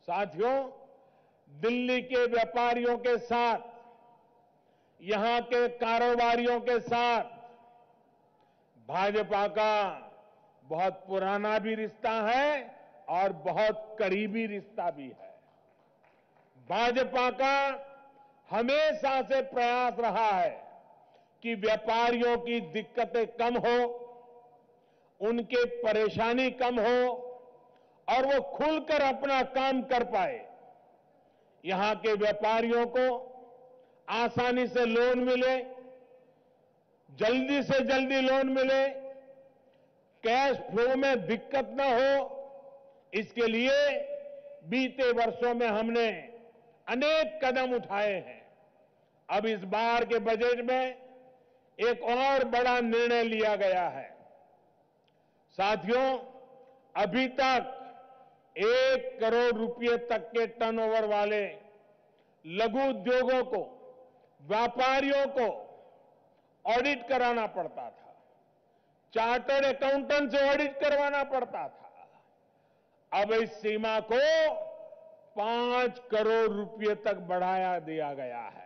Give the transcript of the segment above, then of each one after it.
साथियों, दिल्ली के व्यापारियों के साथ, यहां के कारोबारियों के साथ भाजपा का बहुत पुराना भी रिश्ता है और बहुत करीबी रिश्ता भी है। भाजपा का हमेशा से प्रयास रहा है कि व्यापारियों की दिक्कतें कम हो, उनके परेशानी कम हो और वो खुलकर अपना काम कर पाए। यहां के व्यापारियों को आसानी से लोन मिले, जल्दी से जल्दी लोन मिले, कैश फ्लो में दिक्कत न हो, इसके लिए बीते वर्षों में हमने अनेक कदम उठाए हैं। अब इस बार के बजट में एक और बड़ा निर्णय लिया गया है। साथियों, अभी तक 1 करोड़ रुपए तक के टर्नओवर वाले लघु उद्योगों को, व्यापारियों को ऑडिट कराना पड़ता था, चार्टर्ड अकाउंटेंट से ऑडिट करवाना पड़ता था। अब इस सीमा को 5 करोड़ रुपए तक बढ़ाया दिया गया है।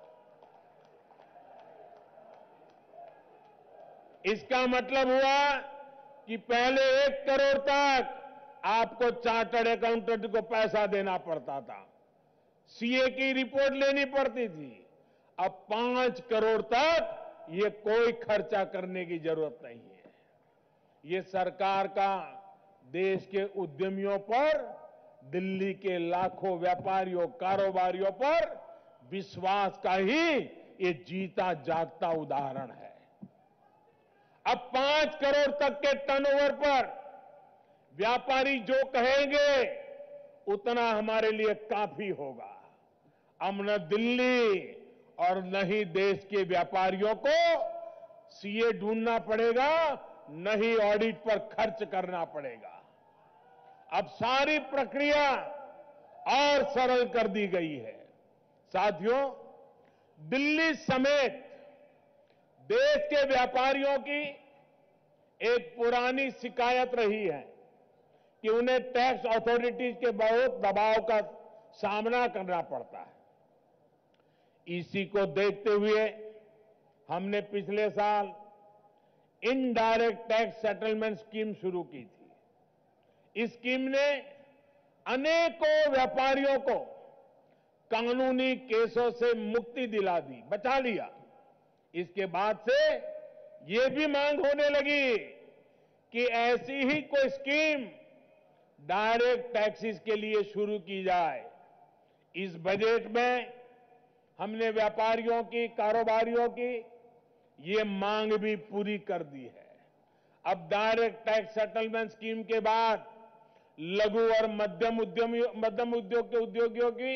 इसका मतलब हुआ कि पहले 1 करोड़ तक आपको चार्टर्ड अकाउंटेंट को पैसा देना पड़ता था, सीए की रिपोर्ट लेनी पड़ती थी। अब 5 करोड़ तक ये कोई खर्चा करने की जरूरत नहीं है। ये सरकार का देश के उद्यमियों पर, दिल्ली के लाखों व्यापारियों, कारोबारियों पर विश्वास का ही ये जीता जागता उदाहरण है। अब 5 करोड़ तक के टर्नओवर पर व्यापारी जो कहेंगे उतना हमारे लिए काफी होगा। अब न दिल्ली और न ही देश के व्यापारियों को सीए ढूंढना पड़ेगा, न ही ऑडिट पर खर्च करना पड़ेगा। अब सारी प्रक्रिया और सरल कर दी गई है। साथियों, दिल्ली समेत देश के व्यापारियों की एक पुरानी शिकायत रही है कि उन्हें टैक्स अथॉरिटीज के बहुत दबाव का सामना करना पड़ता है। इसी को देखते हुए हमने पिछले साल इनडायरेक्ट टैक्स सेटलमेंट स्कीम शुरू की थी। इस स्कीम ने अनेकों व्यापारियों को कानूनी केसों से मुक्ति दिला दी, बचा लिया। इसके बाद से ये भी मांग होने लगी कि ऐसी ही कोई स्कीम डायरेक्ट टैक्सेस के लिए शुरू की जाए। इस बजट में हमने व्यापारियों की, कारोबारियों की ये मांग भी पूरी कर दी है। अब डायरेक्ट टैक्स सेटलमेंट स्कीम के बाद लघु और मध्यम उद्योग के उद्योगियों की,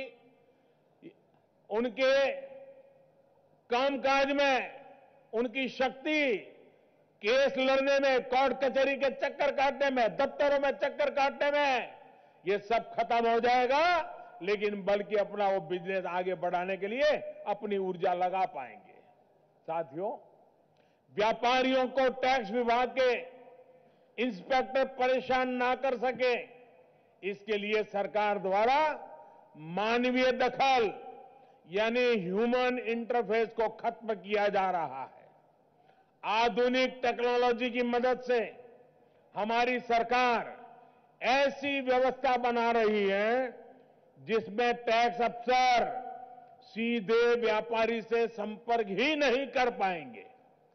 उनके कामकाज में उनकी शक्ति केस लड़ने में, कोर्ट कचहरी के चक्कर काटने में, दफ्तरों में चक्कर काटने में, ये सब खत्म हो जाएगा। लेकिन बल्कि अपना वो बिजनेस आगे बढ़ाने के लिए अपनी ऊर्जा लगा पाएंगे। साथियों, व्यापारियों को टैक्स विभाग के इंस्पेक्टर परेशान ना कर सके, इसके लिए सरकार द्वारा मानवीय दखल यानी ह्यूमन इंटरफेस को खत्म किया जा रहा है। आधुनिक टेक्नोलॉजी की मदद से हमारी सरकार ऐसी व्यवस्था बना रही है जिसमें टैक्स अफसर सीधे व्यापारी से संपर्क ही नहीं कर पाएंगे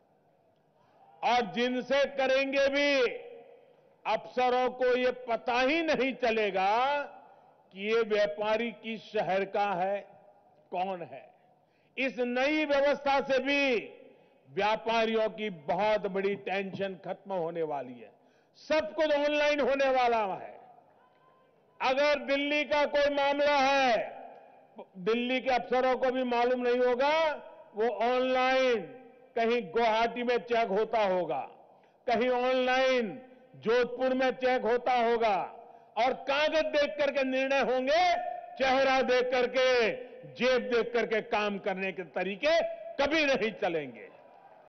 और जिनसे करेंगे भी अफसरों को ये पता ही नहीं चलेगा कि ये व्यापारी किस शहर का है, कौन है। इस नई व्यवस्था से भी व्यापारियों की बहुत बड़ी टेंशन खत्म होने वाली है। सब कुछ ऑनलाइन होने वाला है। अगर दिल्ली का कोई मामला है, दिल्ली के अफसरों को भी मालूम नहीं होगा, वो ऑनलाइन कहीं गुवाहाटी में चेक होता होगा, कहीं ऑनलाइन जोधपुर में चेक होता होगा और कागज देख करके निर्णय होंगे, चेहरा देख करके, जेब देख करके काम करने के तरीके कभी नहीं चलेंगे।